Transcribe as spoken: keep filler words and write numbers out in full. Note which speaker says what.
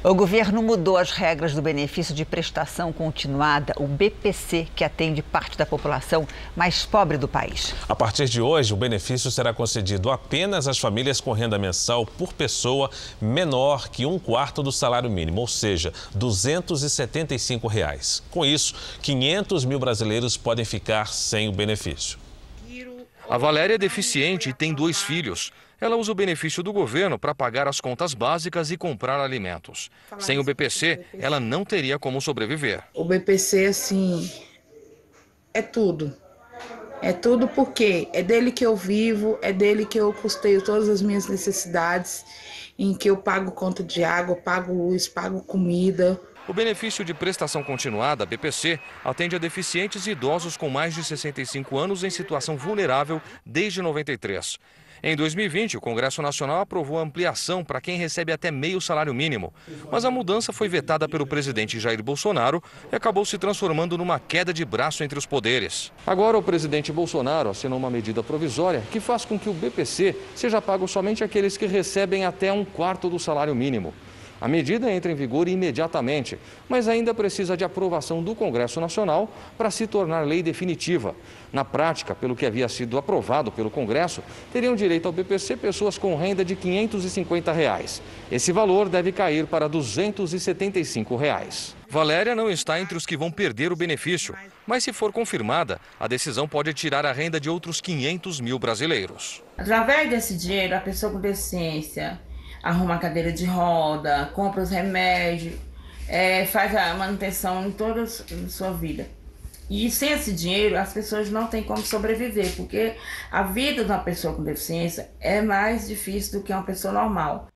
Speaker 1: O governo mudou as regras do benefício de prestação continuada, o B P C, que atende parte da população mais pobre do país.
Speaker 2: A partir de hoje, o benefício será concedido apenas às famílias com renda mensal por pessoa menor que um quarto do salário mínimo, ou seja, duzentos e setenta e cinco reais. Com isso, quinhentos mil brasileiros podem ficar sem o benefício.
Speaker 3: A Valéria é deficiente e tem dois filhos. Ela usa o benefício do governo para pagar as contas básicas e comprar alimentos. Sem o B P C, ela não teria como sobreviver.
Speaker 4: O B P C, assim, é tudo. É tudo porque é dele que eu vivo, é dele que eu custeio todas as minhas necessidades, em que eu pago conta de água, pago luz, pago comida.
Speaker 3: O benefício de prestação continuada, B P C, atende a deficientes e idosos com mais de sessenta e cinco anos em situação vulnerável desde noventa e três. Em dois mil e vinte, o Congresso Nacional aprovou a ampliação para quem recebe até meio salário mínimo. Mas a mudança foi vetada pelo presidente Jair Bolsonaro e acabou se transformando numa queda de braço entre os poderes. Agora o presidente Bolsonaro assinou uma medida provisória que faz com que o B P C seja pago somente àqueles que recebem até um quarto do salário mínimo. A medida entra em vigor imediatamente, mas ainda precisa de aprovação do Congresso Nacional para se tornar lei definitiva. Na prática, pelo que havia sido aprovado pelo Congresso, teriam direito ao B P C pessoas com renda de quinhentos e cinquenta reais. Esse valor deve cair para duzentos e setenta e cinco reais. Valéria não está entre os que vão perder o benefício, mas se for confirmada, a decisão pode tirar a renda de outros quinhentos mil brasileiros.
Speaker 5: Através desse dinheiro, a pessoa com deficiência arruma a cadeira de roda, compra os remédios, é, faz a manutenção em toda a sua vida. E sem esse dinheiro, as pessoas não têm como sobreviver, porque a vida de uma pessoa com deficiência é mais difícil do que uma pessoa normal.